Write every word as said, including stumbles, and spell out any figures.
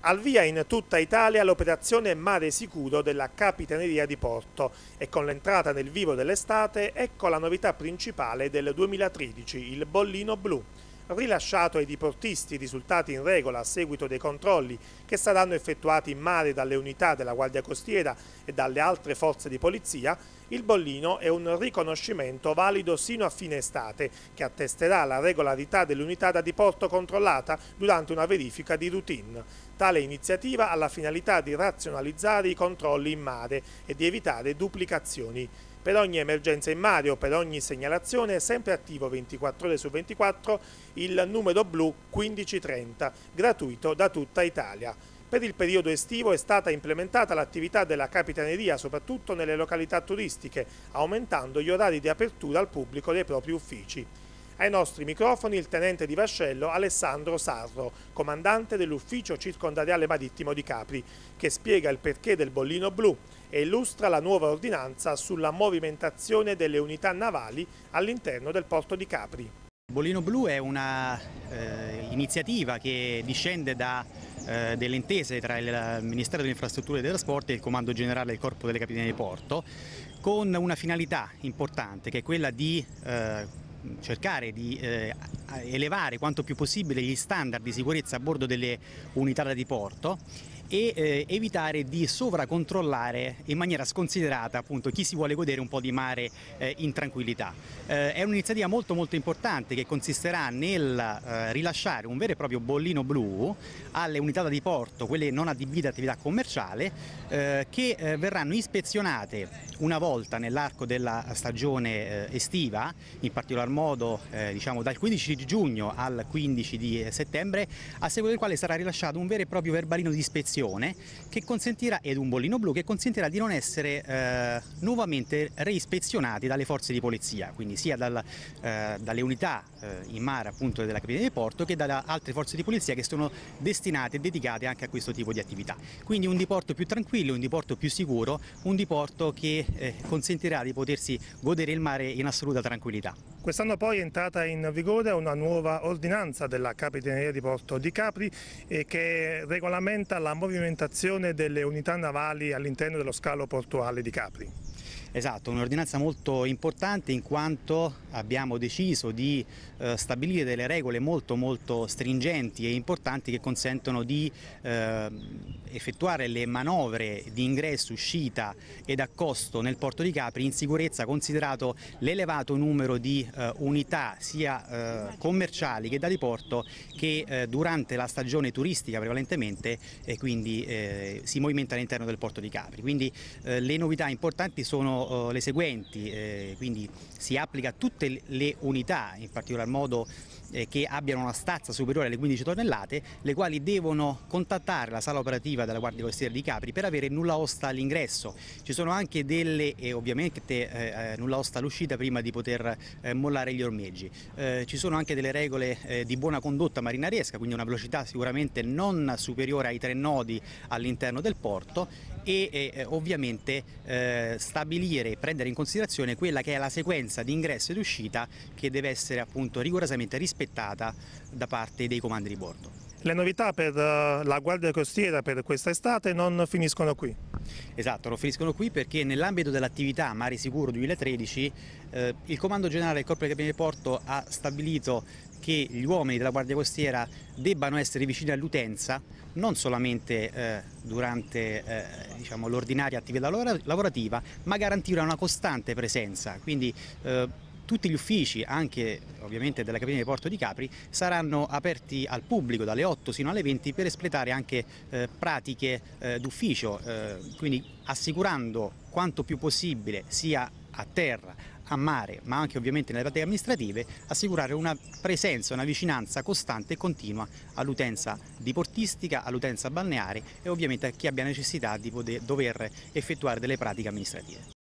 Al via in tutta Italia l'operazione Mare Sicuro della Capitaneria di Porto e con l'entrata nel vivo dell'estate ecco la novità principale del duemilatredici, il bollino blu. Rilasciato ai diportisti risultati in regola a seguito dei controlli che saranno effettuati in mare dalle unità della Guardia Costiera e dalle altre forze di polizia, il bollino è un riconoscimento valido sino a fine estate che attesterà la regolarità dell'unità da diporto controllata durante una verifica di routine. Tale iniziativa ha la finalità di razionalizzare i controlli in mare e di evitare duplicazioni. Per ogni emergenza in mare o per ogni segnalazione è sempre attivo ventiquattro ore su ventiquattro il numero blu quindici trenta, gratuito da tutta Italia. Per il periodo estivo è stata implementata l'attività della Capitaneria soprattutto nelle località turistiche, aumentando gli orari di apertura al pubblico dei propri uffici. Ai nostri microfoni il tenente di vascello Alessandro Sarro, comandante dell'ufficio circondariale marittimo di Capri, che spiega il perché del bollino blu e illustra la nuova ordinanza sulla movimentazione delle unità navali all'interno del porto di Capri. Il bollino blu è una eh, iniziativa che discende da eh, delle intese tra il Ministero delle Infrastrutture e dei Trasporti e il Comando Generale del Corpo delle Capitanerie di Porto, con una finalità importante che è quella di eh, cercare di eh, elevare quanto più possibile gli standard di sicurezza a bordo delle unità da diporto e eh, evitare di sovracontrollare in maniera sconsiderata appunto chi si vuole godere un po' di mare eh, in tranquillità. Eh, è un'iniziativa molto molto importante che consisterà nel eh, rilasciare un vero e proprio bollino blu alle unità da diporto, quelle non adibite a attività commerciale, eh, che eh, verranno ispezionate una volta nell'arco della stagione eh, estiva, in particolar modo eh, diciamo dal quindici di giugno al quindici di settembre, a seguito del quale sarà rilasciato un vero e proprio verbalino di ispezione che consentirà, ed un bollino blu che consentirà di non essere eh, nuovamente reispezionati dalle forze di polizia, quindi sia dal, eh, dalle unità eh, in mare appunto della Capitaneria di Porto che da altre forze di polizia che sono destinate e dedicate anche a questo tipo di attività. Quindi un diporto più tranquillo, un diporto più sicuro, un diporto che eh, consentirà di potersi godere il mare in assoluta tranquillità. Quest'anno poi è entrata in vigore una nuova ordinanza della Capitaneria di Porto di Capri eh, che regolamenta la movimentazione delle unità navali all'interno dello scalo portuale di Capri. Esatto, un'ordinanza molto importante in quanto abbiamo deciso di eh, stabilire delle regole molto molto stringenti e importanti che consentono di eh, effettuare le manovre di ingresso, uscita ed accosto nel porto di Capri in sicurezza, considerato l'elevato numero di eh, unità sia eh, commerciali che da diporto che eh, durante la stagione turistica prevalentemente e quindi eh, si movimenta all'interno del porto di Capri. Quindi eh, le novità importanti sono le seguenti, eh, quindi si applica a tutte le unità, in particolar modo eh, che abbiano una stazza superiore alle quindici tonnellate, le quali devono contattare la sala operativa della Guardia Costiera di Capri per avere nulla osta all'ingresso. Ci sono anche delle, e ovviamente eh, nulla osta all'uscita prima di poter eh, mollare gli ormeggi. Eh, ci sono anche delle regole eh, di buona condotta marinaresca, quindi una velocità sicuramente non superiore ai tre nodi all'interno del porto e eh, ovviamente eh, stabilire e prendere in considerazione quella che è la sequenza di ingresso ed uscita che deve essere appunto rigorosamente rispettata da parte dei comandi di bordo. Le novità per la Guardia Costiera per questa estate non finiscono qui. Esatto, non finiscono qui perché nell'ambito dell'attività Mare Sicuro duemilatredici eh, il Comando Generale del Corpo dei Capitanerie di Porto ha stabilito che gli uomini della Guardia Costiera debbano essere vicini all'utenza non solamente eh, durante eh, diciamo, l'ordinaria attività lavorativa, ma garantire una costante presenza. Quindi eh, tutti gli uffici, anche ovviamente della Capitaneria di Porto di Capri, saranno aperti al pubblico dalle otto sino alle venti per espletare anche eh, pratiche eh, d'ufficio, eh, quindi assicurando quanto più possibile sia a terra, a mare, ma anche ovviamente nelle pratiche amministrative, assicurare una presenza, una vicinanza costante e continua all'utenza diportistica, all'utenza balneare e ovviamente a chi abbia necessità di poter, dover effettuare delle pratiche amministrative.